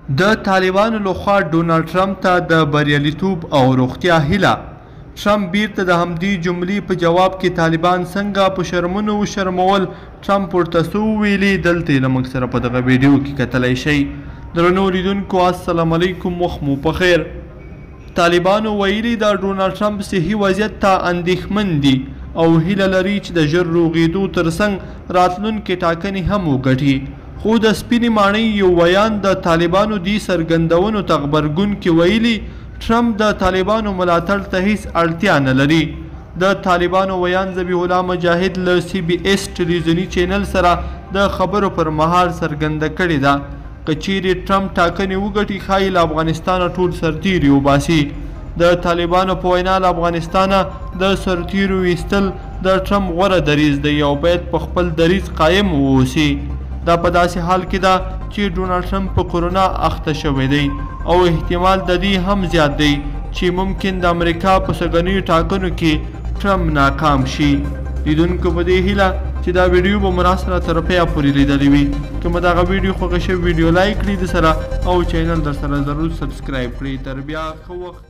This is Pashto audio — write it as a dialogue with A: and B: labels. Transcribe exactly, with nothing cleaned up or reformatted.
A: د طالبانو لخوا ډونالډ ټرمپ ته د بریالیتوب او روغتیا هیله. ټرمپ بیرته د همدې جملې په جواب کې طالبان څنګه په شرمونو وشرمول، ټرمپ ورته څه وویلي، دلته یې له موږ سره په دغه ویډیو کې کتلی شئ. درنو لیدونکو السلام علیکم، وخت مو په خیر. طالبانو ویلي د ډونالډ ټرمپ صحي وضعیت ته اندېښمن دي او هیله لري چې د ژر روغېدو ترڅنګ راتلونکې ټاکنې هم وګټي. خو د سپینې ماڼۍ یو ویان د طالبانو دې څرګندونو ته غبرګون کې ویلي ټرمپ د طالبانو ملاتړ ته هیڅ اړتیا نه لري. د طالبانو ویان ذبیح الله مجاهد له سی بي ایس ټلویزیوني چینل سره د خبرو پر مهال څرګنده کړې ده. که چیرې ټرمپ ټاکنې وګټي ښایي له افغانستانه ټول سرتیري وباسي. د طالبانو په وینا له افغانستانه د سرتیرو ویستل د ټرمپ غوره دریځ دی او باید په خپل دریځ قایم واوسي. دا په داسې حال کې ده چې ډونالډ ټرمپ په کرونا اخته شوی دی او احتمال د دې هم زیات دی چې ممکن د امریکا په سږنیو ټاکنو کې ټرمپ ناکام شي. لیدونکو په دې هیله چې دا ویډیو به مو راسره تر پایه پورې لیدلې وي. که مو دغه ویډیو خوښه شوې ویډیو لایک کړئ د سره او چینل در سره ضرور سبسکرایب کړئ. تر بیا ښه وخت.